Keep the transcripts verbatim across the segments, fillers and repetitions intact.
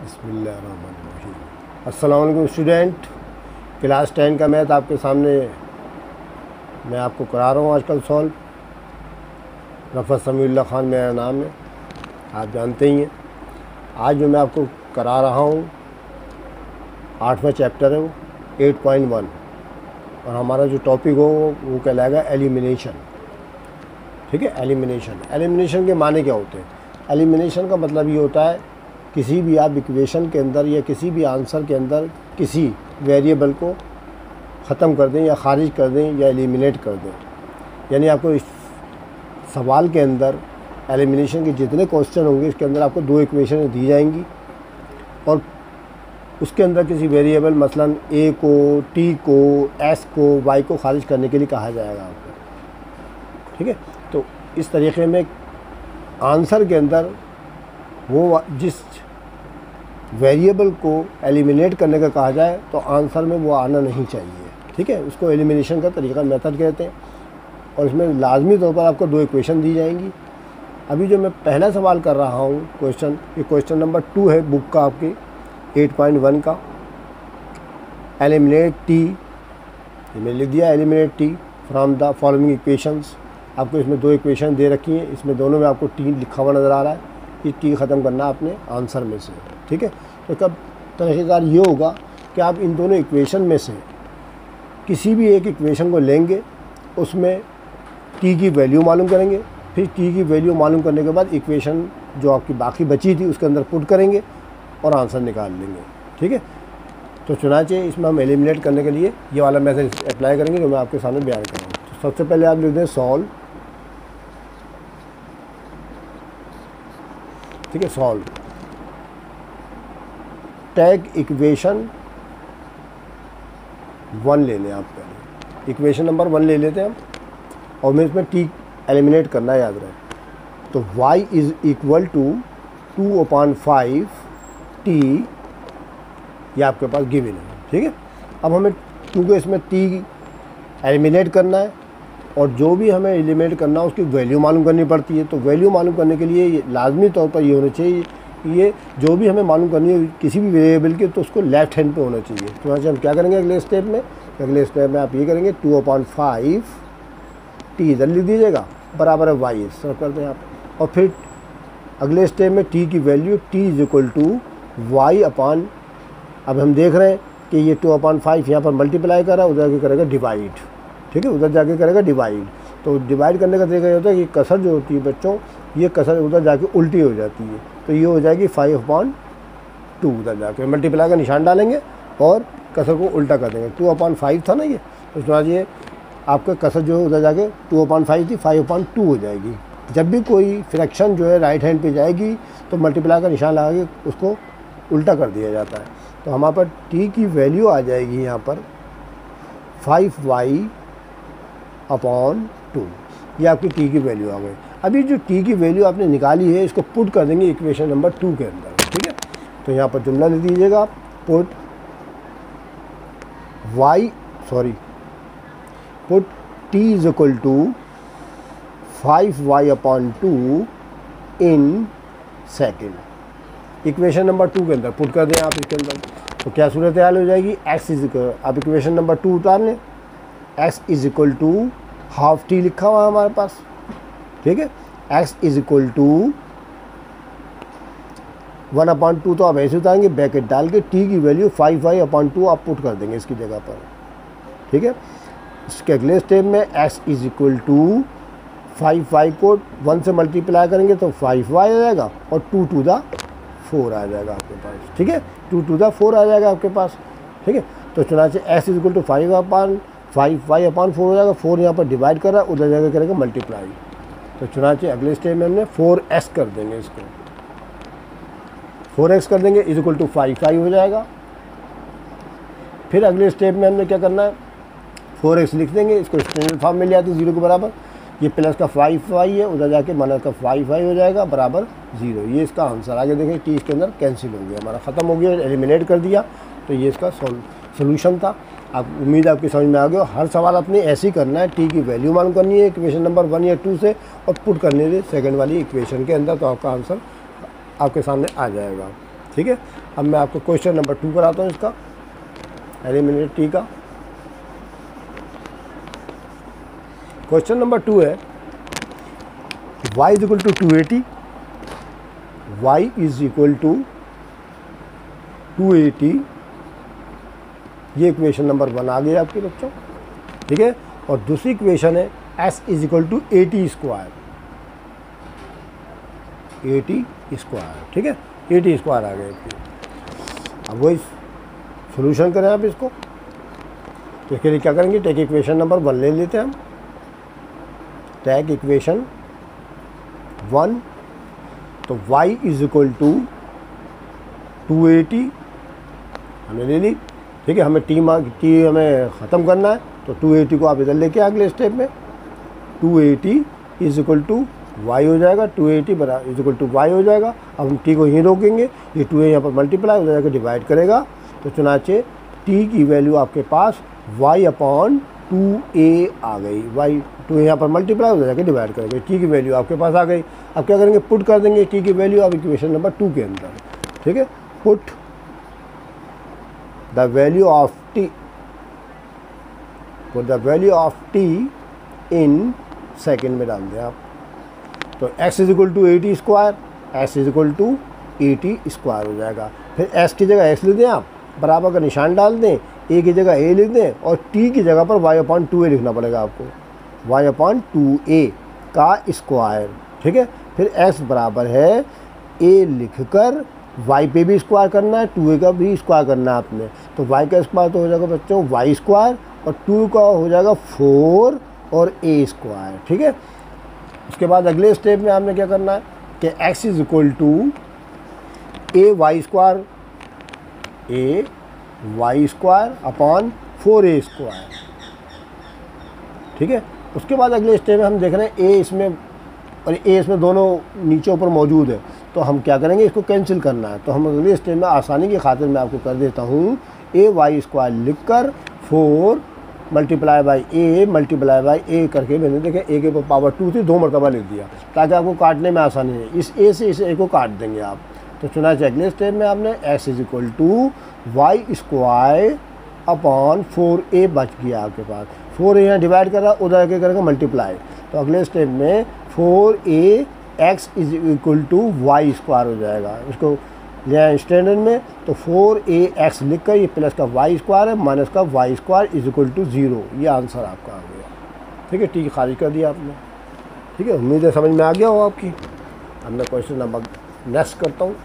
बिस्मिल्लाहिर्रहमानिर्रहीम। अस्सलाम वालेकुम स्टूडेंट। क्लास टेन का मैथ आपके सामने मैं आपको करा रहा हूँ आजकल सॉल्व। रफ़त समीउल्लाह ख़ान मेरा नाम है, आप जानते ही हैं। आज जो मैं आपको करा रहा हूँ आठवां चैप्टर है, वो एट पॉइंट वन, और हमारा जो टॉपिक हो वो कहलाएगा एलिमिनेशन। ठीक है, एलिमिनेशन। एलिमिनेशन के माने क्या होते हैं? एलिमिनेशन का मतलब ये होता है किसी भी आप इक्वेशन के अंदर या किसी भी आंसर के अंदर किसी वेरिएबल को ख़त्म कर दें या ख़ारिज कर दें या एलिमिनेट कर दें। यानी आपको इस सवाल के अंदर एलिमिनेशन के जितने क्वेश्चन होंगे इसके अंदर आपको दो इक्वेशन दी जाएंगी और उसके अंदर किसी वेरिएबल मसलन ए को, टी को, एस को, वाई को ख़ारिज करने के लिए कहा जाएगा आपको। ठीक है, तो इस तरीके में आंसर के अंदर वो जिस वेरिएबल को एलिमिनेट करने का कहा जाए तो आंसर में वो आना नहीं चाहिए। ठीक है, उसको एलिमिनेशन का तरीका मेथड कहते हैं और इसमें लाजमी तौर पर आपको दो इक्वेशन दी जाएंगी। अभी जो मैं पहला सवाल कर रहा हूँ क्वेश्चन, ये क्वेश्चन नंबर टू है बुक का आपके एट पॉइंट वन का। एलिमिनेट टी, ये मैंने लिख दिया eliminate t from the following equations. आपको इसमें दो इक्वेशन दे रखी हैं, इसमें दोनों में आपको टी लिखा हुआ नज़र आ रहा है। ये टी ख़त्म करना आपने आंसर में से। ठीक है, तो कब तरीक़ेकार ये होगा कि आप इन दोनों इक्वेशन में से किसी भी एक इक्वेशन को लेंगे, उसमें टी की वैल्यू मालूम करेंगे, फिर टी की वैल्यू मालूम करने के बाद इक्वेशन जो आपकी बाकी बची थी उसके अंदर पुट करेंगे और आंसर निकाल लेंगे। ठीक है, तो चुनाचे इसमें हम एलिमिनेट करने के लिए ये वाला मेथड अप्लाई करेंगे जो मैं आपके सामने बयान करूँगा। तो सबसे पहले आप लिख दें सॉल्व। ठीक है, सॉल्व टैग इक्वेशन वन ले लें। आप पहले इक्वेशन नंबर वन ले लेते हैं हम, और मैं इसमें टी एलिमिनेट करना याद रहे। तो y is equal to two upon five t, ये आपके पास गिवन है। ठीक है, अब हमें क्योंकि इसमें टी एलिमिनेट करना है और जो भी हमें एलिमिनेट करना है उसकी वैल्यू मालूम करनी पड़ती है। तो वैल्यू मालूम करने के लिए लाजमी तौर पर ये होना चाहिए, ये जो भी हमें मालूम करनी है किसी भी वेरिएबल की, तो उसको लेफ्ट हैंड पे होना चाहिए। तो वहाँ से हम क्या करेंगे अगले स्टेप में? अगले स्टेप में आप ये करेंगे टू अपॉन फाइव टी इधर लिख दीजिएगा बराबर है वाई, सब कर दें आप। और फिर अगले स्टेप में टी की value t is equal to y upon, अब हम देख रहे हैं कि ये टू अपॉन फाइव यहाँ पर मल्टीप्लाई कर रहा है, उधर जाके करेगा डिवाइड। ठीक है, उधर जाके करेगा डिवाइड। तो डिवाइड करने का तरीका ये होता है कि कसर जो होती है बच्चों, ये कसर उधर जाके उल्टी हो जाती है, तो ये हो जाएगी फाइव अपॉन टू। उधर जाके मल्टीप्लाई का निशान डालेंगे और कसर को उल्टा कर देंगे। टू अपॉन फाइव था ना ये, तो समझ ये आपका कसर जो है उधर जाके टू अपॉन फाइव थी, फाइव अपॉन टू हो जाएगी। जब भी कोई फ्रैक्शन जो है राइट हैंड पे जाएगी तो मल्टीप्लाई का निशान लगा के उसको उल्टा कर दिया जाता है। तो हमारे पास टी की वैल्यू आ जाएगी यहाँ पर फाइव वाई अपॉन टू, ये आपकी टी की वैल्यू आ गई। अभी जो टी की वैल्यू आपने निकाली है इसको पुट कर देंगे इक्वेशन नंबर टू के अंदर। ठीक है, तो यहाँ पर जुमला लिख दीजिएगा आप, put y sorry put t is equal to five y upon two in second. Equation number two के अंदर पुट कर दें आप इसके अंदर, तो क्या सूरत हाल हो जाएगी? एक्स इज इक्वल, आप इक्वेशन नंबर टू उतार लें, x is equal to half t लिखा हुआ है हमारे पास। ठीक है, x is equal to one upon two, तो आप ऐसे उतारेंगे ब्रैकेट डाल के, टी की value five y upon two आप पुट कर देंगे इसकी जगह पर। ठीक है, इसके अगले स्टेप में x is equal to five y को वन से मल्टीप्लाई करेंगे तो फाइव वाई आ जाएगा और टू टू द फोर आ जाएगा आपके पास। ठीक है, टू टू द फोर आ जाएगा आपके पास। ठीक है, तो चुनाचे x is equal to five upon five y upon four हो जाएगा। फोर यहाँ पर डिवाइड कर रहा है, उधर जगह करेगा मल्टीप्लाई। तो चुनाचे अगले स्टेप में हमने फोर एस कर देंगे, इसको फोर एक्स कर देंगे is equal to five five हो जाएगा। फिर अगले स्टेप में हमने क्या करना है? फोर एक्स लिख देंगे, इसको स्टैंडर्ड फॉर्म में ले आते जीरो के बराबर। ये प्लस का फाइव वाई है, उधर जाके माइनस का फाइव वाई हो जाएगा बराबर जीरो। ये इसका आंसर। आगे देखें टी इसके अंदर कैंसिल हो गया, हमारा ख़त्म हो गया, एलिमिनेट कर दिया। तो ये इसका सोल्यूशन था। आप उम्मीद आपकी समझ में आ गया। हर सवाल अपने ऐसे ही करना है, टी की वैल्यू मालूम करनी है इक्वेशन नंबर वन या टू से और पुट करने से सेकंड वाली इक्वेशन के अंदर, तो आपका आंसर आपके सामने आ जाएगा। ठीक है। अब मैं आपको क्वेश्चन नंबर टू कराता हूँ इसका, एलिमिनेट टी का। क्वेश्चन नंबर टू है y is equal to two a t, y is equal to two a t, ये इक्वेशन नंबर वन आ गई आपके बच्चों, ठीक है। और दूसरी इक्वेशन है s is equal to a t square, a t square, ठीक है, एटी स्क्वायर आ गए। अब वही सॉल्यूशन करें आप इसको, तो इसके लिए क्या करेंगे, टेक इक्वेशन नंबर वन ले लेते हैं हम, टेक इक्वेशन वन। तो y is equal to two a t हमने ले ली, ठीक है। हमें टी मार्क टी हमें ख़त्म करना है, तो टू एटी को आप इधर लेके आ अगले स्टेप में, two a t is equal to y हो जाएगा, टू एटी बराबर इज इक्वल टू वाई हो जाएगा। अब हम टी को यहीं रोकेंगे, ये टू यहाँ पर मल्टीप्लाई हो जाएगा, डिवाइड करेगा, तो चुनाचे टी की वैल्यू आपके पास y अपॉन टू ए आ गई, y टू यहाँ पर मल्टीप्लाई हो जाएगा, डिवाइड करेंगे, टी की वैल्यू आपके पास आ गई। अब क्या करेंगे, पुट कर देंगे टी की वैल्यू अब इक्वेशन नंबर टू के अंदर, ठीक है। Put the value of t, put the value of t in second में डाल दें आप, तो x is equal to a t square, s is equal to a t square हो जाएगा। फिर s की जगह s लिख दें आप, बराबर का निशान डाल दें, a की जगह a लिख दें, और t की जगह पर y अपॉन टू ए लिखना पड़ेगा आपको, y अपॉन टू ए का स्क्वायर, ठीक है। फिर s बराबर है a लिखकर y पे भी स्क्वायर करना है, टू ए का भी स्क्वायर करना है आपने, तो y का स्क्वायर तो हो जाएगा बच्चों y स्क्वायर, और टू का हो जाएगा फोर और a स्क्वायर, ठीक है। उसके बाद अगले स्टेप में आपने क्या करना है कि x is equal to a y square, a y square upon four a square, ठीक है। उसके बाद अगले स्टेप में हम देख रहे हैं ए इसमें और ए इसमें दोनों नीचे ऊपर मौजूद है, तो हम क्या करेंगे, इसको कैंसिल करना है। तो हम अगले स्टेप में आसानी की खातिर मैं आपको कर देता हूँ ए वाई स्क्वायर लिख कर four multiply by a multiply by a करके मैंने देखे ए के पावर टू थी, दो मरतबा लिख दिया ताकि आपको काटने में आसानी है। इस ए से इस ए को काट देंगे आप, तो चुना चाहिए अगले स्टेप में आपने x is equal to y square upon four a बच गया आपके पास, फोर ए यहाँ डिवाइड कर रहा है, उधर के करेंगे मल्टीप्लाई, तो अगले स्टेप में four a x is equal to y square हो जाएगा। इसको ले आए स्टैंडर्ड में, तो फोर ए एक्स लिख कर ये प्लस का वाई स्क्वायर है माइनस का y square is equal to zero, ये आंसर आपका आ गया, ठीक है। टी खारिज कर दिया आपने, ठीक है। उम्मीद है समझ में आ गया हो आपकी। अब मैं क्वेश्चन नंबर नेक्स्ट करता हूँ।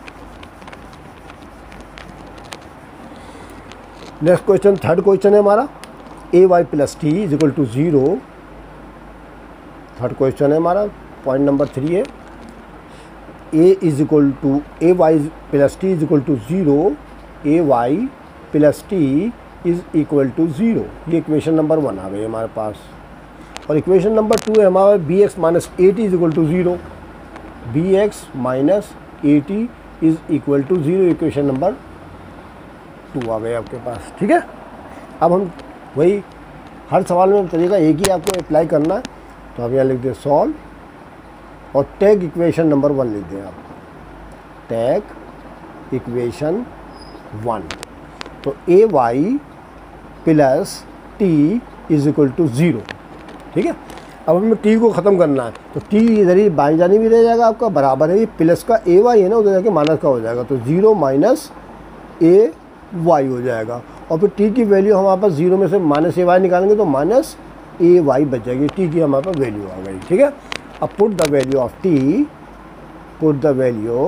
नेक्स्ट क्वेश्चन थर्ड क्वेश्चन है हमारा, a y plus t is equal to zero, third question है हमारा, पॉइंट नंबर थ्री है, a is equal to a y plus t is equal to zero, a y plus t is equal to zero, ये equation number one आ गई हमारे पास। और equation number two है हमारा b x minus a t is equal to zero, b x minus a t is equal to zero, equation number two आ गए आपके पास, ठीक है। अब हम वही हर सवाल में तरीका एक ही आपको अप्लाई करना है, तो आप यहाँ लिख दें सॉल्व और टेक इक्वेशन नंबर वन लिख दें आप, टेक इक्वेशन वन। तो a y plus t is equal to zero, ठीक है। अब हमें टी को ख़त्म करना है, तो टी इधर ही बाई जानी भी रह जाएगा आपका, बराबर है ये प्लस का ए वाई है ना, उधर जाके माइनस का हो जाएगा, तो ज़ीरो माइनस ए वाई हो जाएगा। और फिर टी की वैल्यू हमारे पास ज़ीरो में से माइनस ए वाई निकालेंगे तो माइनस ए वाई बच जाएगी, टी की हमारे पास वैल्यू आ गई, ठीक है। अब put the value of t, put the value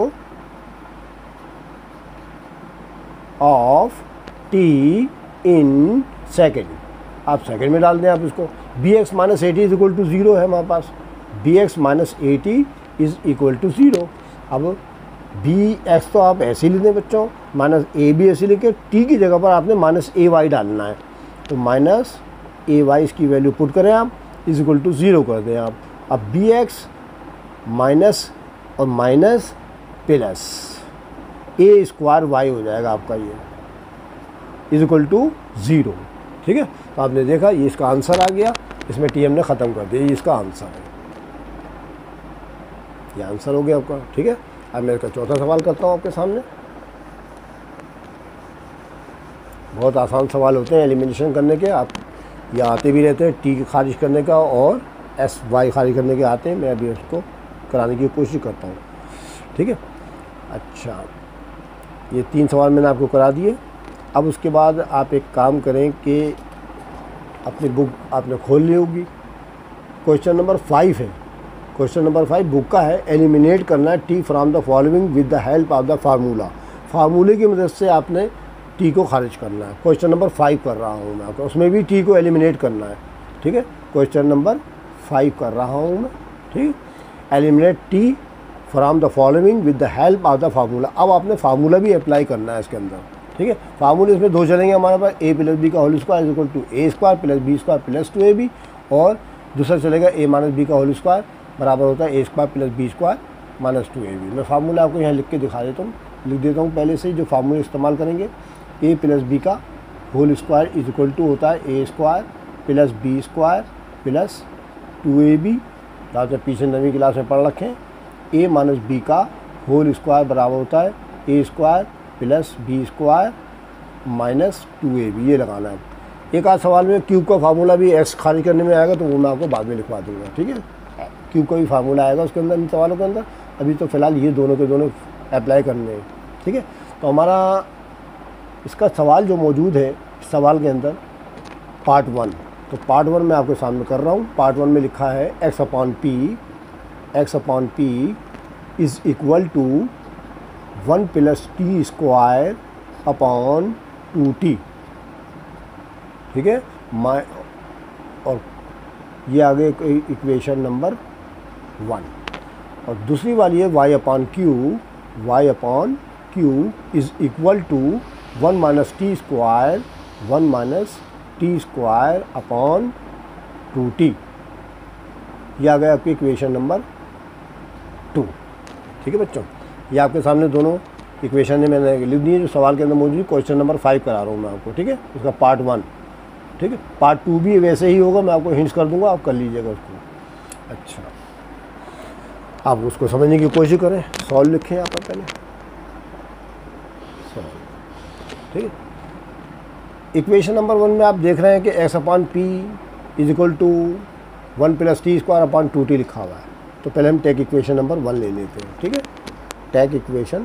of t in second, आप सेकेंड में डाल दें आप इसको, b x minus a t is equal to zero है हमारे पास, b x minus a t is equal to zero. अब बी एक्स तो आप ऐसे ही लिख दें बच्चों, माइनस ए बी ऐसे लिखे, टी की जगह पर आपने माइनस ए वाई डालना है, तो माइनस ए वाई इसकी वैल्यू पुट करें आप, इज इक्वल टू ज़ीरो कर दें आप। अब बी एक्स माइनस और minus plus a square y हो जाएगा आपका, ये इज इक्वल टू ज़ीरो, ठीक है। तो आपने देखा ये इसका आंसर आ गया, इसमें टी हमने ख़त्म कर दिया, ये इसका आंसर है, ये आंसर हो गया आपका, ठीक है। अब मैं इसका चौथा सवाल करता हूँ आपके सामने। बहुत आसान सवाल होते हैं एलिमिनेशन करने के, आप ये आते भी रहते हैं, टी खारिज करने का और एस वाई खारिज करने के आते हैं। मैं अभी उसको कराने की कोशिश करता हूँ, ठीक है। अच्छा, ये तीन सवाल मैंने आपको करा दिए। अब उसके बाद आप एक काम करें कि अपनी बुक आपने खोल ली होगी, क्वेश्चन नंबर फाइव है। क्वेश्चन नंबर फाइव बुक का है, एलिमिनेट करना है t from the following with the help of the formula. फार्मूले की मदद से आपने टी को खारिज करना है। क्वेश्चन नंबर फाइव कर रहा हूँ मैं आपको, उसमें भी टी को एलिमिनेट करना है, ठीक है। क्वेश्चन नंबर फाइव कर रहा हूँ मैं, ठीक। Eliminate t from the following with the help of the formula. अब आपने फार्मूला भी अप्लाई करना है इसके अंदर, ठीक है। फार्मूले इसमें दो चलेंगे हमारे पास, ए प्लस बी का whole square is equal to a square plus b square plus two a b, और दूसरा चलेगा ए माइनस बी का होल स्क्वायर बराबर होता है a square plus b square minus two a b. मैं formula आपको यहाँ लिख के दिखा देता हूँ, लिख देता हूँ पहले से ही जो फार्मूला इस्तेमाल करेंगे। ए प्लस बी का whole square is equal to होता है a square plus b square plus two a b, जहाँ पीछे नवीं क्लास में पढ़ रखें। ए माइनस बी का होल स्क्वायर बराबर होता है a square plus b square minus two a b, ये लगाना है। एक आध सवाल में क्यूब का फार्मूला भी एक्स खारिज करने में आएगा, तो वो मैं आपको बाद में लिखवा दूंगा, ठीक है। क्यूब का भी फार्मूला आएगा उसके अंदर, इन सवालों के अंदर। अभी तो फ़िलहाल ये दोनों के दोनों अप्लाई करने हैं, ठीक है। तो हमारा इसका सवाल जो मौजूद है सवाल के अंदर पार्ट वन, तो पार्ट वन मैं आपके सामने कर रहा हूँ। पार्ट वन में लिखा है x upon p, x upon p is equal to one plus t square upon two t, ठीक है। माइ और ये आगे इक्वेशन नंबर वन, और दूसरी वाली है y upon q, y upon q is equal to one minus t square, one minus t square upon two t. ये आ गया आपकी इक्वेशन नंबर टू, ठीक है बच्चों। ये आपके सामने दोनों इक्वेशन मैंने लिख दी है जो सवाल के अंदर मौजूद। क्वेश्चन नंबर फाइव करा रहा हूँ मैं आपको, ठीक है, उसका पार्ट वन, ठीक है। पार्ट टू भी वैसे ही होगा, मैं आपको हिंट्स कर दूंगा, आप कर लीजिएगा उसको। अच्छा, आप उसको समझने की कोशिश करें। सॉल्व लिखें यहाँ पर पहले, सॉल्व, ठीक है। इक्वेशन नंबर वन में आप देख रहे हैं कि x upon p is equal to one plus t square upon two t लिखा हुआ है। तो पहले हम टेक इक्वेशन नंबर वन ले लेते हैं, ठीक है। Take equation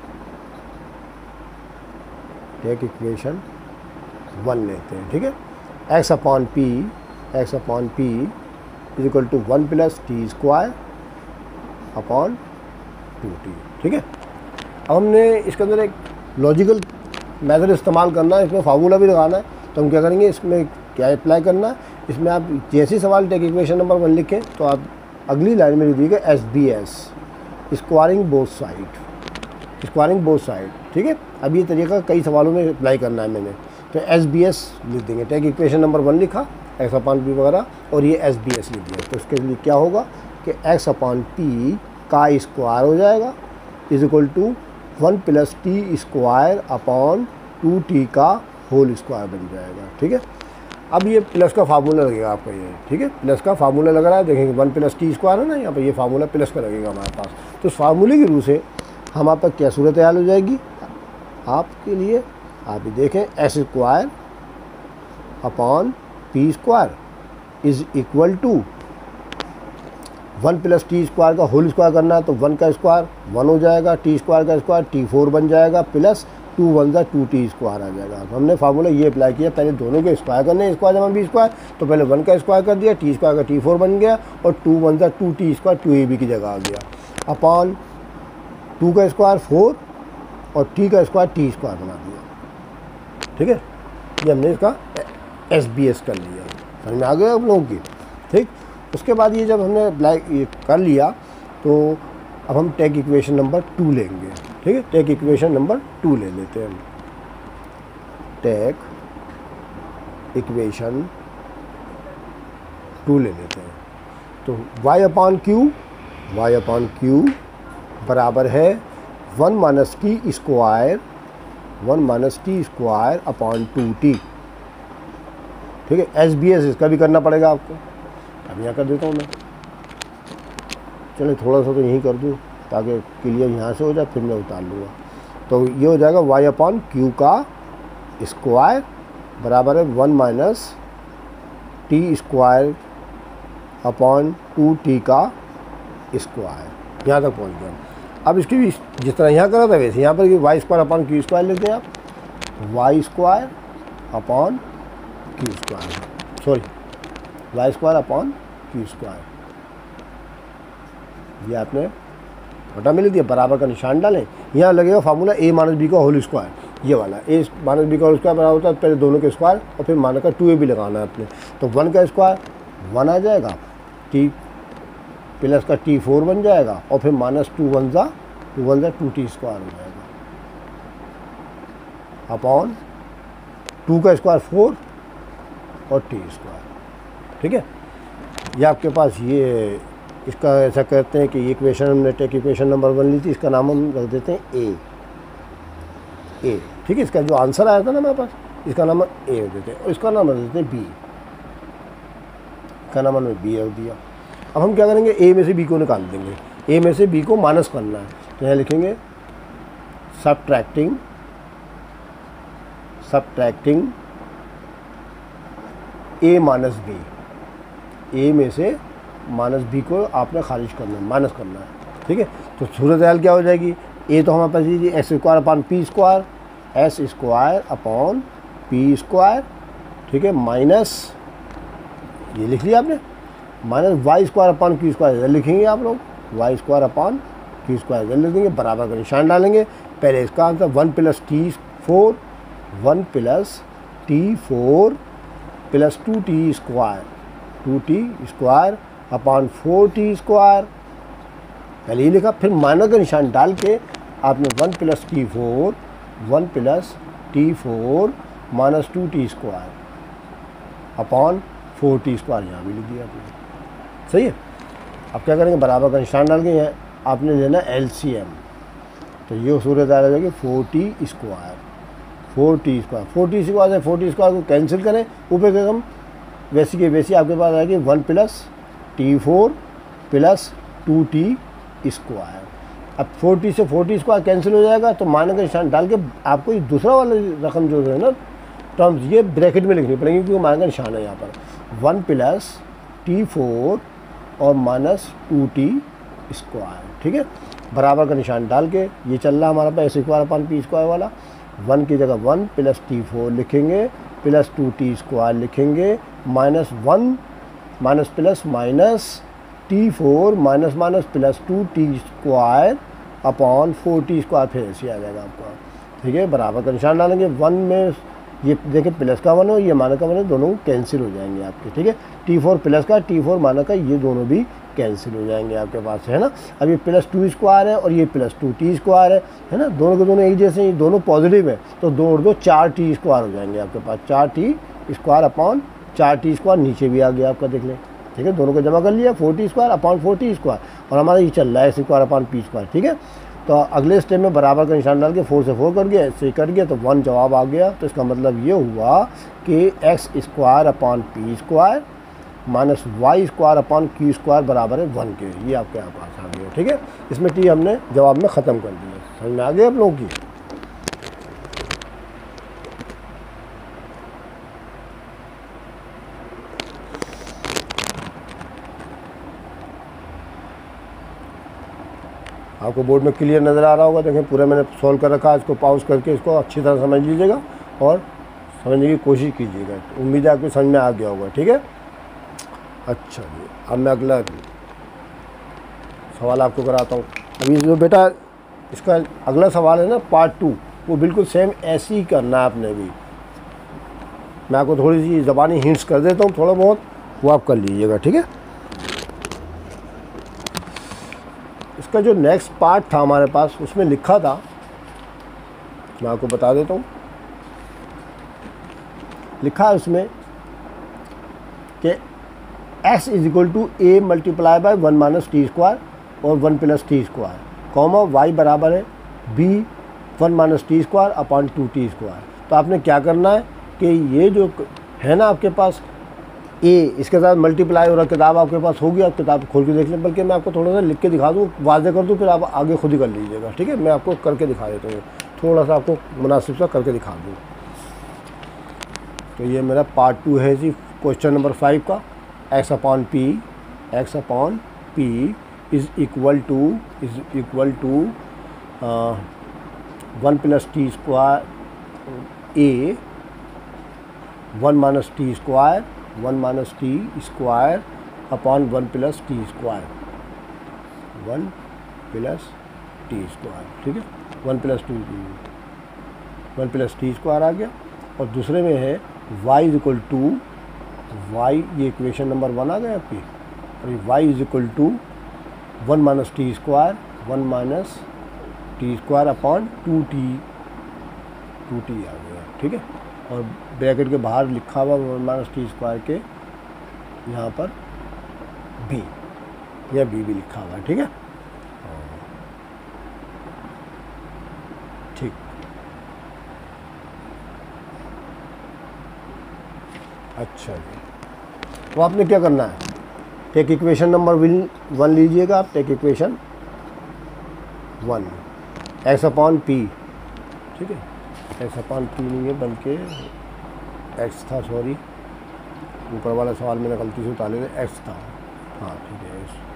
take equation one लेते हैं, ठीक है। X upon p, x upon p is equal to one plus t square upon two t, ठीक है। अब हमने इसके अंदर एक लॉजिकल मेथड इस्तेमाल करना है, इसमें फार्मूला भी लगाना है। तो हम क्या करेंगे, इसमें क्या अप्लाई करना है, इसमें आप जैसे सवाल टेक इक्वेशन नंबर वन लिखें तो आप अगली लाइन में लिख दीजिएगा S B S, squaring both side, squaring both side, ठीक है। अब ये तरीका कई सवालों में अप्लाई करना है मैंने, तो एस बी एस लिख देंगे। टेक इक्वेशन नंबर वन लिखा, एक्स अपॉन पी वगैरह, और ये एस बी एस लिख दिया। तो उसके लिए क्या होगा कि एक्स अपॉन पी का स्क्वायर हो जाएगा is equal to one plus t square upon two t का होल स्क्वायर बन जाएगा, ठीक है। अब ये प्लस का फार्मूला लगेगा आपका, ये ठीक है, प्लस का फार्मूला लग रहा है, देखेंगे वन प्लस टी स्क्वायर है ना, यहाँ पर ये फार्मूला प्लस का लगेगा हमारे पास। तो इस फार्मूले की रूह से हम आप पर क्या सूरत हाल हो जाएगी आपके लिए, आप ये देखें, s square upon p square is equal to one plus t square का होल स्क्वायर करना है, तो वन का स्क्वायर वन हो जाएगा, टी स्क्वायर का स्क्वायर टी फोर बन जाएगा, प्लस टू वन का टू टी स्क्वायर आ जाएगा। तो हमने फार्मूला ये अप्लाई किया, पहले दोनों के स्क्वायर करने, स्क्वायर जमा बी स्क्वायर, तो पहले वन का स्क्वायर कर दिया, टी स्क्वायर का टी फोर बन गया, और टू वन का two t square two a b की जगह आ गया, अपॉन टू का स्क्वायर फोर और टी का स्क्वायर टी स्क्वायर बना दिया, ठीक है। ये हमने इसका एस बी एस कर लिया, समझ में आ गया आप लोगों की, ठीक। उसके बाद ये जब हमने अप्लाई ये कर लिया, तो अब हम टेक इक्वेशन नंबर टू लेंगे, ठीक है। टेक इक्वेशन नंबर टू ले लेते हैं हम, टेक इक्वेशन टू ले लेते हैं। तो y upon q, y upon q बराबर है one minus t square, one minus t square upon two t, ठीक है। एस बी एस इसका भी करना पड़ेगा आपको, अब यहाँ कर देता हूँ मैं, चलिए थोड़ा सा तो यहीं कर दूँ ताकि क्लियर यहाँ से हो जाए, फिर मैं उतार लूँगा। तो ये हो जाएगा y अपॉन क्यू का स्क्वायर बराबर है one minus t square upon two t का स्क्वायर। यहाँ तक पहुँच गया। अब इसकी भी जिस तरह यहाँ करा था वैसे यहाँ पर y square upon q square लेते हैं आप, y square upon q square, sorry y square upon q square, ये आपने बटा में लिख दिया, बराबर का निशान डालें। यहाँ लगेगा फार्मूला ए माइनस बी का होल स्क्वायर, ये वाला ए माइनस बी का होल स्क्वायर बराबर होता है पहले दोनों के स्क्वायर और फिर माइनस का टू ए भी लगाना है अपने, तो वन का स्क्वायर वन आ जाएगा, टी प्लस का टी फोर बन जाएगा और फिर माइनस टू वन ज़ा टू वन ज़ा टू टी स्क्वायर हो जाएगा अपॉन टू का स्क्वायर फोर और टी स्क्वायर। ठीक है, ये आपके पास ये इसका ऐसा करते हैं कि इक्वेशन हमने टेक इक्वेशन नंबर वन ली थी, इसका नाम हम रख देते हैं ए ए ठीक है, इसका जो आंसर आया था ना हमारे पास इसका नाम ए रख देते हैं और इसका नाम रख देते हैं बी, इसका नाम हमने बी रख दिया। अब हम क्या करेंगे, ए में से बी को निकाल देंगे, ए में से बी को माइनस करना है, तो यहाँ लिखेंगे subtracting subtracting a minus b, a में से माइनस बी को आपने खारिज करना है, माइनस करना है। ठीक है, तो सूरत हाल क्या हो जाएगी, ए तो हमारे पास जी x square upon p square, s square upon p square, ठीक है, माइनस ये लिख लिया आपने, minus y square upon q square इधर लिखेंगे आप लोग, y square upon q square इधर लिख देंगे, बराबर का निशान डालेंगे। पहले इसका answer one plus t four one plus t four plus two t square two t square upon four t square, पहले ये लिखा, फिर माइनस का निशान डाल के आपने one plus t four one plus t four minus two t square upon four t square यहाँ भी लिख दिया आपने। सही है, अब क्या करेंगे, बराबर का निशान डाल के यहाँ आपने लेना एल सी एम, तो ये सूरत आ जाएगी four t square four t square four t square से फोर टी स्क्वायर को कैंसिल करें, ऊपर के हम वैसी के वैसी आपके पास आएगी one plus t four plus two t square. अब फोर टी से फोर टी स्क्वायर कैंसिल हो जाएगा, तो माइनस का निशान डाल के आपको ये दूसरा वाला रकम जो है ना टर्म्स ये ब्रैकेट में लिखनी पड़ेगी क्योंकि माइनस का निशान है यहाँ पर, वन प्लस टी फोर और माइनस टू टी स्क्वायर। ठीक है, बराबर का निशान डाल के ये चल रहा हमारा पास स्क्वायर अपॉन पी स्क्वायर वाला, वन की जगह वन प्लस टी फोर लिखेंगे प्लस टू टी स्क्वायर लिखेंगे, minus one minus plus minus t four minus minus plus two t square upon four t square, फिर ऐसे आ जाएगा आपका। ठीक है, बराबर का निशान डालेंगे, वन में ये देखिए प्लस का वन हो ये माइनस का वन है, दोनों कैंसिल हो जाएंगे आपके। ठीक है, टी फोर प्लस का टी फोर माइनस का ये दोनों भी कैंसिल हो जाएंगे आपके पास, है ना। अब ये प्लस टू स्क्वायर है और ये प्लस टू टी स्क्वायर है, है ना, दोनों के दोनों एक जैसे, ये दोनों पॉजिटिव है, तो दो और दो चार टी स्क्वायर हो जाएंगे आपके पास, चार टी स्क्वायर अपॉन चार टी स्क्वायर, नीचे भी आ गया आपका, देख लें। ठीक है, दोनों को जमा कर लिया, four t square upon four t square, और हमारा ये चल रहा है स्क्वायर अपॉन पी स्क्वायर। ठीक है, तो अगले स्टेप में बराबर का निशान डाल के फोर से फोर कर गया, ऐसे कर गया तो वन जवाब आ गया। तो इसका मतलब ये हुआ कि x square upon p square minus y square upon q square बराबर है वन के, ये आपके यहाँ पास आ गया। ठीक है, इसमें टी हमने जवाब में ख़त्म कर दिया। समझ में आ गया आप लोगों की। आपको बोर्ड में क्लियर नज़र आ रहा होगा, देखें पूरा मैंने सॉल्व कर रखा है, इसको पॉज करके इसको अच्छी तरह समझ लीजिएगा और समझने की कोशिश कीजिएगा। उम्मीद है आपको समझ में आ गया होगा। ठीक है, अच्छा जी, अब मैं अगला सवाल आपको कराता हूँ। अभी जो बेटा इसका अगला सवाल है ना पार्ट टू, वो बिल्कुल सेम ऐसे ही करना है आपने भी। मैं आपको थोड़ी सी ज़बानी हिंट्स कर देता हूँ, थोड़ा बहुत वो आप कर लीजिएगा। ठीक है, इसका जो नेक्स्ट पार्ट था हमारे पास उसमें लिखा था, मैं आपको बता देता हूँ। लिखा है उसमें कि x is equal to a multiply by one minus t square और one plus t square, comma y बराबर है b one minus t square upon two t square. तो आपने क्या करना है कि ये जो है ना आपके पास ए, इसके साथ मल्टीप्लाई हो रहा, किताब आपके पास होगी, आप किताब खोल के देख लें, बल्कि मैं आपको थोड़ा सा लिख के दिखा दूँ, वाज़ेह कर दूँ, फिर आप आगे खुद ही कर लीजिएगा। ठीक है, मैं आपको करके दिखा देता हूँ, थोड़ा सा आपको मुनासिब सा करके दिखा दूँ। तो ये मेरा पार्ट टू है जी क्वेश्चन नंबर फाइव का। X upon p x upon p is equal to is equal to one plus t square a one minus t square one minus t square upon one plus t square one plus t square, ठीक है, one plus two one plus t square आ गया। और दूसरे में है y is equal to y, ये equation number one आ गया आपकी, और ये y is equal to one minus t square one minus t square upon two t two t आ गया, ठीक है। और ब्रैकेट के बाहर लिखा हुआ वन माइनस टी स्क्वायर के यहाँ पर b या b भी लिखा हुआ है, ठीक है, ठीक। अच्छा जी, तो आपने क्या करना है, take equation number one one लीजिएगा आप, take equation one x upon p, ठीक है, एक्स अपॉन पी नहीं है बल्कि एक्स था, सॉरी ऊपर वाला सवाल मैंने गलती से उतार लिया, एक्स था, हाँ ठीक है x.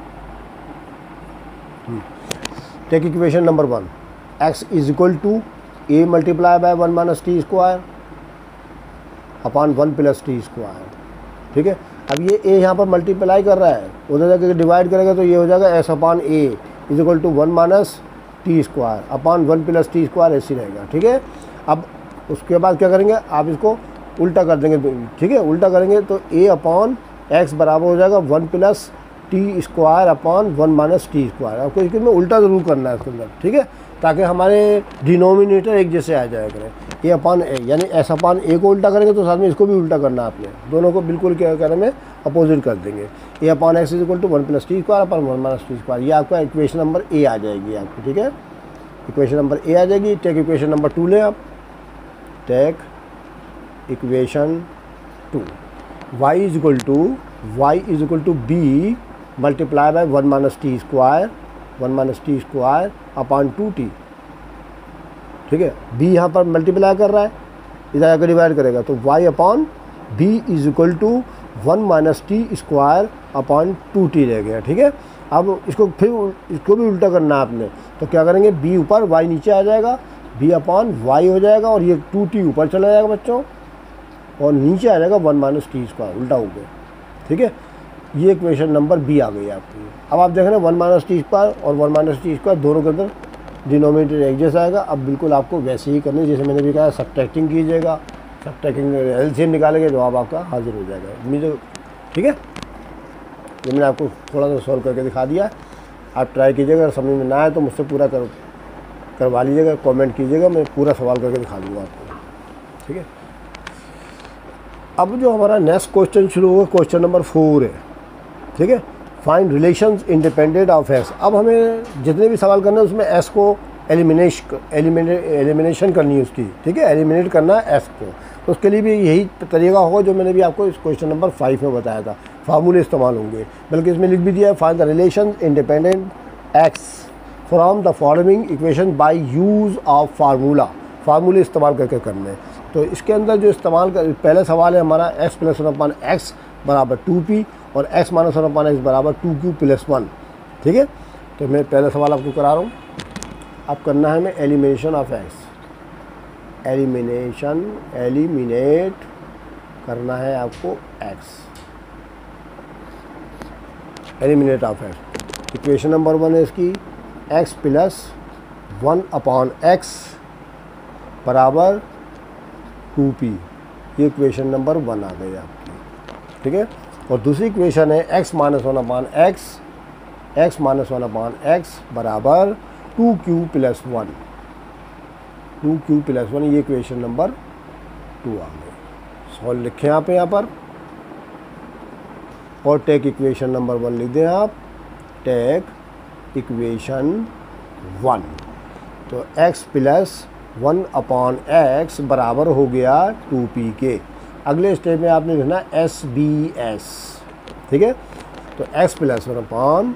Take equation number one x is equal to a multiply by one minus t square upon one plus t square, ठीक है। अब ये ए यहाँ पर मल्टीप्लाई कर रहा है, उधर जाकर डिवाइड करेगा तो ये हो जाएगा s upon a is equal to one minus t square upon one plus t square ऐसी रहेगा, ठीक है। अब उसके बाद क्या करेंगे, आप इसको उल्टा कर देंगे, ठीक है, उल्टा करेंगे तो ए अपॉन एक्स बराबर हो जाएगा one plus t square upon one minus t square. आपको इसके में उल्टा ज़रूर करना है इसके अंदर, ठीक है, ताकि हमारे डिनोमिनेटर एक जैसे आ जाया करें। ए अपॉन ए यानी एस अपॉन ए को उल्टा करेंगे तो साथ में इसको भी उल्टा करना है आपने, दोनों को बिल्कुल क्या करने में अपोजिट कर देंगे। A upon x is equal to one plus t square upon one minus t square, ये आपका इक्वेशन नंबर ए आ जाएगी आपकी, ठीक है, इक्वेशन नंबर ए आ जाएगी। टेक इक्वेशन नंबर टू लें आप, take equation two y is equal to y is equal to b multiply by one minus t square one minus t square upon two t, ठीक है। B यहाँ पर multiply कर रहा है, इधर आकर डिवाइड करेगा तो y upon b is equal to one minus t square upon two t रह गया, ठीक है। अब इसको फिर इसको भी उल्टा करना है आपने, तो क्या करेंगे, b ऊपर y नीचे आ जाएगा, b अपॉन y हो जाएगा और ये टू टी ऊपर चला जाएगा बच्चों, और नीचे आ जाएगा वन माइनस टी स्क्वायर उल्टा हो गया, ठीक है। ये इक्वेशन नंबर बी आ गई आपकी। अब आप देख रहे हैं वन माइनस टी स्क्वायर और वन माइनस टी स्क्वायर दोनों के अंदर डिनोमिनेटर एक जैसा आएगा। अब बिल्कुल आपको वैसे ही करनी, जैसे मैंने भी कहा सब्ट्रैक्टिंग कीजिएगा, सब्ट्रैक्टिंग एलसीएम निकालेंगे जवाब आपका हाजिर हो जाएगा, मुझे, ठीक है। ये मैंने आपको थोड़ा सा सॉल्व करके दिखा दिया, आप ट्राई कीजिएगा, अगर समझ में ना आए तो मुझसे पूरा कर करवा लीजिएगा, कमेंट कीजिएगा, मैं पूरा सवाल करके दिखा दूँगा आपको, ठीक है। अब जो हमारा नेक्स्ट क्वेश्चन शुरू होगा, क्वेश्चन नंबर फोर है, ठीक है, find relations independent of s. अब हमें जितने भी सवाल करने हैं उसमें एस को एलिमिनेश एलिमिनेट एलिमिनेशन करनी है उसकी, ठीक है, एलिमिनेट करना है एस को। तो उसके लिए भी यही तरीका होगा जो मैंने भी आपको इस क्वेश्चन नंबर फाइव में बताया था, फार्मूले इस्तेमाल होंगे, बल्कि इसमें लिख भी दिया है, find the relation independent x from the following equation by use of formula, फार्मूले इस्तेमाल करके करने। तो इसके अंदर जो इस्तेमाल कर, पहला सवाल है हमारा x plus one upon x बराबर टू पी और x minus one upon x बराबर टू क्यू प्लस वन, ठीक है। तो मैं पहला सवाल आपको करा रहा हूँ, अब करना है मैं elimination of x, elimination eliminate करना है आपको x, eliminate of x. Equation number one है इसकी x plus one upon x बराबर टू पी, ये इक्वेशन नंबर वन आ गई आपकी, ठीक है। और दूसरी इक्वेशन है x minus one upon x x minus one upon x बराबर two q plus one, two q plus one, ये इक्वेशन नंबर टू आ गई। सॉल्व लिखें आप यहाँ पर और टेक इक्वेशन नंबर वन लिख दें आप, टेक इक्वेशन वन। तो x plus one upon x बराबर हो गया टू पी के। अगले स्टेप में आपने लिखना एस बी एस, ठीक है। तो x plus one upon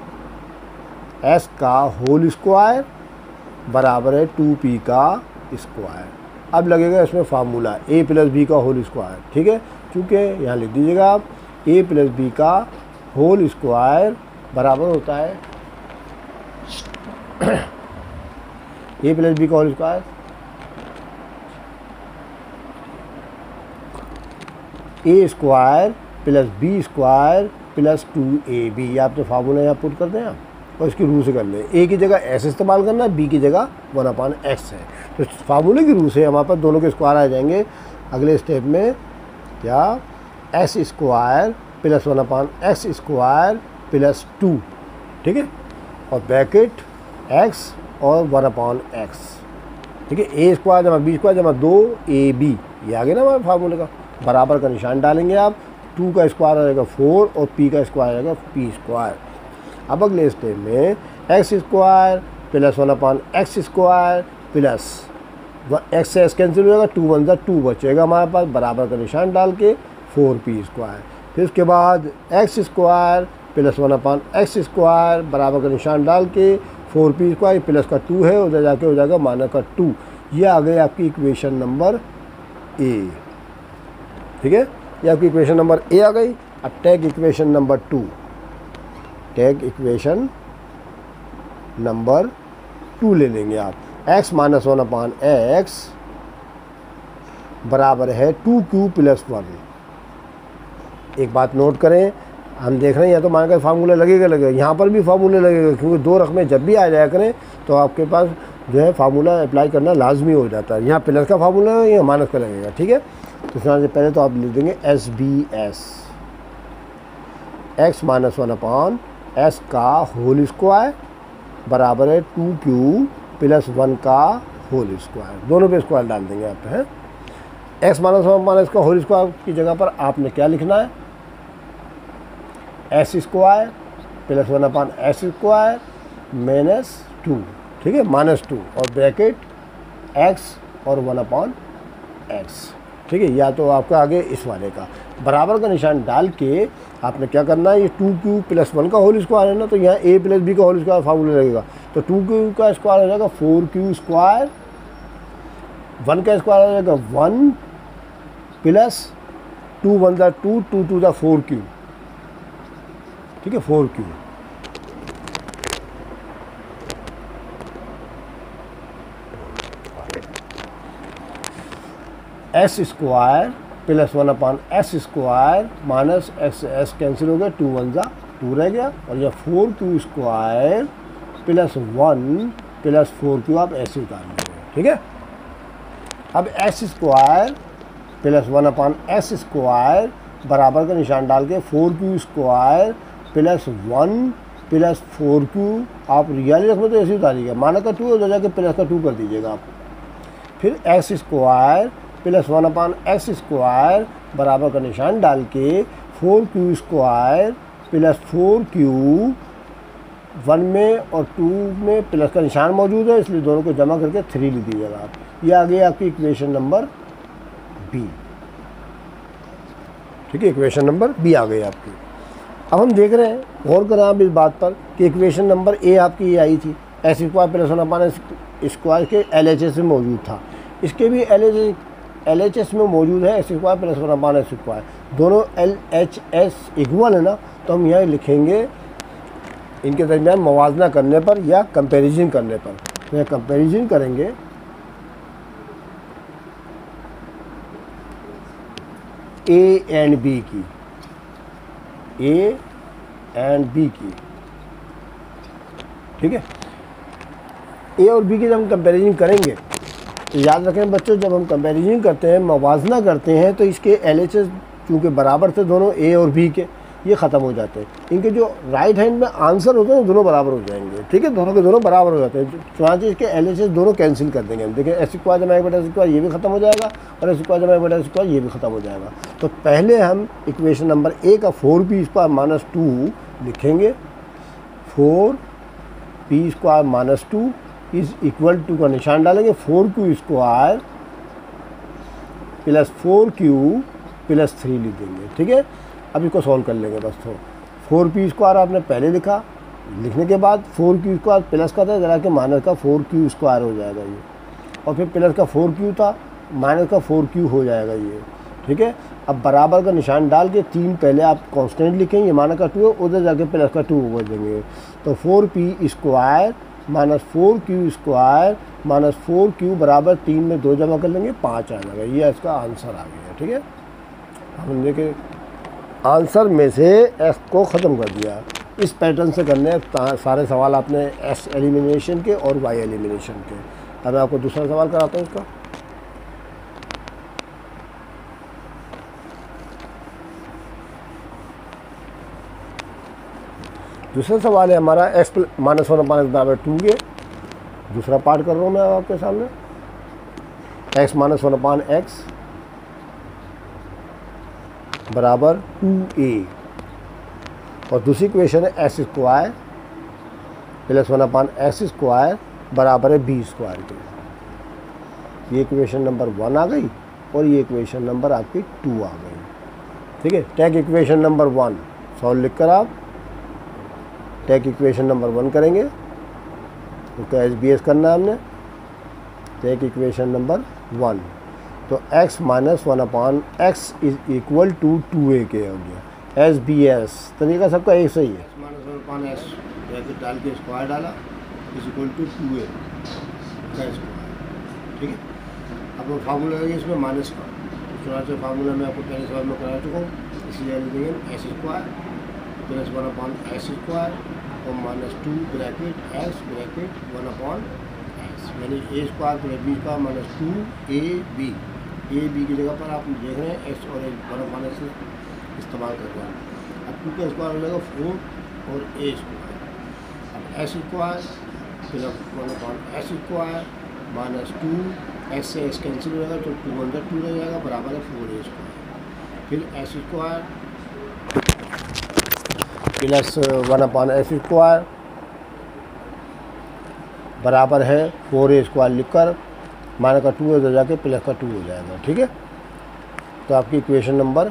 s का होल स्क्वायर बराबर है टू पी का स्क्वायर, अब लगेगा इसमें फार्मूला ए प्लस बी का होल स्क्वायर, ठीक है। चूँकि यहाँ लिख दीजिएगा आप ए प्लस बी का होल स्क्वायर बराबर होता है ए प्लस बी का whole square a square plus b square plus two a b. आप जो फार्मूला यहाँ पुट कर दें आप और इसकी रूल से कर लें। ए की जगह एस इस्तेमाल करना है, बी की जगह वन अपान एक्स है। तो फार्मूले की रूल से हमारे पास दोनों के स्क्वायर आ जाएंगे। अगले स्टेप में क्या s square plus one upon x square plus two, ठीक है, और ब्रैकेट एक्स और वन अपॉन एक्स, ठीक है। ए स्क्वायर जमा बी स्क्वायर जमा दो ए बी, ये आ गया ना हमारे फार्मूले का। बराबर का निशान डालेंगे आप, टू का स्क्वायर आ जाएगा फोर और पी का स्क्वायर आ जाएगा पी स्क्वायर। अब अगले स्टेप में x square plus one upon x square plus x से एक्स कैंसिल हो जाएगा, टू वन ज़ा टू बचेगा हमारे पास, बराबर का निशान डाल के फोर पी स्क्वायर। फिर उसके बाद x square plus one upon x square बराबर का निशान डाल के फोर पी स्क्वायर, प्लस का टू है उधर जाके हो जाएगा माइनस का टू। ये आ गई आपकी इक्वेशन नंबर ए, ठीक है। ये आपकी इक्वेशन नंबर ए आ गई। अब take equation number two, take equation number two ले लेंगे आप। X minus one upon x बराबर है टू क्यू प्लस वन। एक बात नोट करें, हम देख रहे हैं या तो मान का फार्मूला लगेगा लगेगा यहाँ पर भी फार्मूला लगेगा, क्योंकि दो रकमें जब भी आ जाया करें तो आपके पास जो है फार्मूला अप्लाई करना लाजमी हो जाता है। यहाँ प्लस का फार्मूला है, यहाँ माइनस का लगेगा, ठीक है। तो यहाँ से पहले तो आप लिख देंगे s B s, x minus one upon s का होल स्क्वायर बराबर है टू क्यू प्लस वन का होल स्क्वायर। दोनों पे स्क्वायर डाल देंगे आप, हैं। X minus one upon s का होल स्क्वायर की जगह पर आपने क्या लिखना है, s square plus one upon s square minus two, ठीक है, माइनस टू और ब्रैकेट एक्स और वन अपॉन एक्स, ठीक है। या तो आपका आगे इस वाले का बराबर का निशान डाल के आपने क्या करना है, ये टू क्यू प्लस वन का होल स्क्वायर है ना, तो यहाँ ए प्लस बी का होल स्क्वायर फार्मूला लगेगा। तो टू क्यू का स्क्वायर हो जाएगा फोर क्यू स्क्वायर, वन का स्क्वायर हो जाएगा वन प्लस टू वन ज़ा टू, टू टू ज़ा फोर क्यू, ठीक है, four q. S square plus one upon s square minus x s cancel हो गया, टू वन ज़ा टू रह गया, और यह four q square plus one plus four q आप ऐसे उतार लीजिए, ठीक है। अब s square plus one upon s square बराबर का निशान डाल के four q square plus one plus four q आप रियली रखो तो ऐसे उतारिएगा, माइनस का टू उधर जाके प्लस का टू कर दीजिएगा आप। फिर x square plus one upon x square बराबर का निशान डाल के four q square plus four q, one में और टू में प्लस का निशान मौजूद है इसलिए दोनों को जमा करके थ्री लिख दीजिएगा आप। ये आ गई आपकी इक्वेशन नंबर बी, ठीक है, इक्वेशन नंबर बी आ गई आपकी। अब हम देख रहे हैं, गौर करें आप इस बात पर कि इक्वेशन नंबर ए आपकी ये आई थी, s square plus one upon square के एल एच एस में मौजूद था। इसके भी L H L H S में मौजूद है s square plus one upon s square, दोनों एल एच एस इक्वल है ना, तो हम यहाँ लिखेंगे इनके दरमियान मवाजना करने पर या कंपैरिजन करने पर। तो यहाँ कंपैरिजन करेंगे ए एंड बी की, ए एंड बी की, ठीक है। ए और बी की जब हम कंपैरिजन करेंगे तो याद रखें बच्चों, जब हम कंपैरिजन करते हैं, मवाजना करते हैं, तो इसके एल एच एस चूँकि बराबर थे दोनों ए और बी के, ये ख़त्म हो जाते हैं। इनके जो राइट हैंड में आंसर होते हैं दोनों बराबर हो जाएंगे, ठीक है, दोनों के दोनों बराबर हो जाते हैं। चुनाचे इसके एल एच एस दोनों कैंसिल कर देंगे हम। देखें एस स्क्वायर जमा एक बटा स्क्वायर ये भी खत्म हो जाएगा और एस स्क्वायर जमा एक बटा स्क्वायर ये भी खत्म हो जाएगा। तो पहले हम इक्वेशन नंबर ए का four p square minus two लिखेंगे, four p square minus two is equal to का निशान डालेंगे, four q square plus four q plus three लिख देंगे, ठीक है। अब इसको सॉल्व कर लेंगे बस। तो फोर पी स्क्वायर आपने पहले लिखा, लिखने के बाद फोर क्यू स्क्वायर प्लस का था जरा के माइनस का फोर क्यू स्क्वायर हो जाएगा ये, और फिर प्लस का फोर क्यू था माइनस का फोर क्यू हो जाएगा ये, ठीक है। अब बराबर का निशान डाल के तीन पहले आप कांस्टेंट लिखेंगे, माइनस का टू है, उधर जाके प्लस का टू कर देंगे, तो four p square minus four q square minus four q बराबर तीन में दो जमा कर लेंगे, पाँच आ जाएगा। ये इसका आंसर आ गया, ठीक है। हमने के आंसर में से एस को ख़त्म कर दिया। इस पैटर्न से करने सारे सवाल आपने एस एलिमिनेशन के और वाई एलिमिनेशन के। अब मैं आपको दूसरा सवाल कराता हूँ इसका। दूसरा सवाल है हमारा एक्स माइनस वन माइनस बराबर टू के। दूसरा पार्ट कर रहा हूँ मैं आपके सामने, x minus one upon x बराबर टू ए, और दूसरी इक्वेशन है s square plus one upon x square बराबर है बी स्क्वायर के। ये इक्वेशन नंबर वन आ गई और ये इक्वेशन नंबर आपकी टू आ गई, ठीक है। Take equation number one solve लिख कर आप टेक इक्वेशन नंबर वन करेंगे, उसका एच बी एस करना है हमने। टेक इक्वेशन नंबर वन, तो x minus one upon x is equal to two a के हो गया। एस बी एस तरीका सबका एक सही है। Minus one upon x bracket डाल के स्क्वायर डाला is equal to two a का स्क्वायर, ठीक है। अब वो फार्मूला है इसमें माइनस का, तो थोड़ा सा फार्मूला मैं आपको पहले सवाल में करा चुका हूँ, इसलिए लिखेंगे s square plus one upon x square और minus two bracket x bracket one upon x, यानी a square plus b square minus two a b. A b की जगह पर आप देख रहे हैं एक्स और वन अपॉन एक्स इस्तेमाल कर रहे हैं। अब टू का स्क्वायर हो जाएगा फोर और ए स्क्वायर। अब x square plus one upon x square minus two x से एक्स कैंसिल हो जाएगा, तो टू अंदर टू रह जाएगा बराबर है फोर ए स्क्वायर। फिर x square plus one upon x square बराबर है फोर ए स्क्वायर लिखकर माइनस का टू हो जाके प्लस का टू हो जाएगा, ठीक है। तो आपकी इक्वेशन नंबर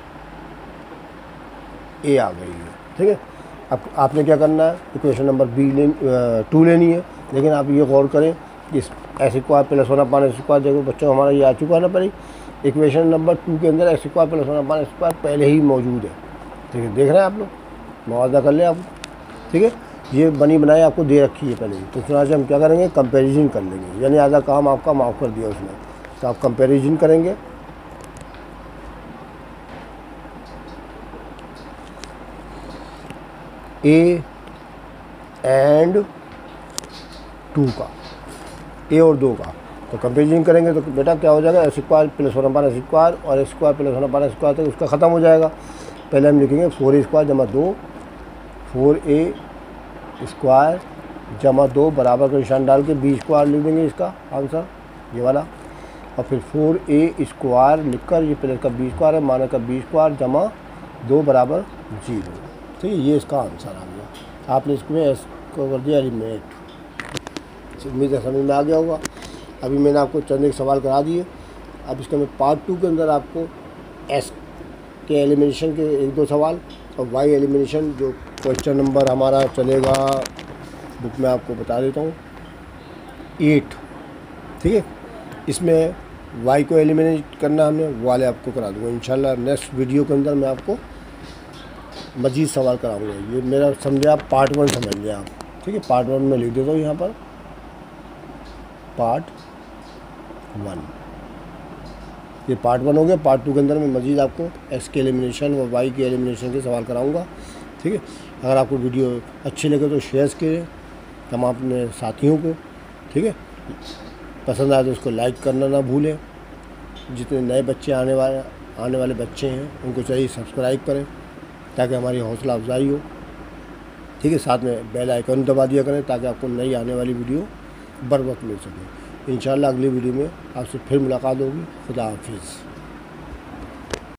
ए आ गई है, ठीक है। अब आपने क्या करना है, इक्वेशन नंबर बी ले टू लेनी है, लेकिन आप ये गौर करें कि इस x square plus one upon x square, देखो बच्चों हमारा ये आ चुका है ना पहले, इक्वेशन नंबर टू के अंदर x square plus one upon x square पहले ही मौजूद है, ठीक है। देख रहे हैं आप लोग, मुआवजा कर लें आप, ठीक है। ये बनी बनाई आपको दे रखी है पहले ही, तो उसमें से हम क्या करेंगे, कंपैरिजन कर लेंगे, यानी आधा काम आपका माफ़ कर दिया उसने, तो आप कंपैरिजन करेंगे। ए एंड टू का, ए और दो का, तो कंपेरिजन करेंगे तो बेटा क्या हो जाएगा, x square plus one upon x square और x square plus one upon x square तक उसका ख़त्म हो जाएगा। पहले हम लिखेंगे फोर ए स्क्वायर जमा दो, फोर ए स्क्वायर जमा दो बराबर का निशान डाल के बी स्क्वायर लिख देंगे इसका आंसर ये वाला, और फिर फोर ए स्क्वायर लिखकर ये प्लस का बी स्क्वायर है माइनस का बी स्क्वायर जमा दो बराबर जीरो, ठीक है। ये इसका आंसर आ गया। आपने इसमें एस को कर दिया एलिमिनेट। उम्मीद है समझ में आ गया होगा। अभी मैंने आपको चंद एक सवाल करा दिए, अब इसका मैं पार्ट टू के अंदर आपको एस के एलिमिनेशन के एक दो सवाल और वाई एलिमिनेशन जो क्वेश्चन नंबर हमारा चलेगा बुक में आपको बता देता हूँ एट, ठीक है। इसमें वाई को एलिमिनेट करना हमने वो वाले आपको करा दूँगा इंशाल्लाह। नेक्स्ट वीडियो के अंदर मैं आपको मजीद सवाल कराऊंगा। ये मेरा समझे आप पार्ट वन समझ लें आप, ठीक है। पार्ट वन में लिख देता हूँ यहाँ पर पार्ट वन, ये पार्ट वन हो गया। पार्ट टू के अंदर मैं मजीद आपको एक्स के एलिमिनेशन व वाई के एलिमिनेशन के सवाल कराऊंगा, ठीक है। अगर आपको वीडियो अच्छी लगे तो शेयर करें तमाम अपने साथियों को, ठीक है। पसंद आए तो उसको लाइक करना ना भूलें। जितने नए बच्चे आने वाले आने वाले बच्चे हैं उनको चाहिए सब्सक्राइब करें ताकि हमारी हौसला अफजाई हो, ठीक है। साथ में बेल आइकन दबा दिया करें ताकि आपको नई आने वाली वीडियो बर वक्त मिल सके। इंशाल्लाह अगली वीडियो में आपसे फिर मुलाकात होगी। खुदा हाफिज़।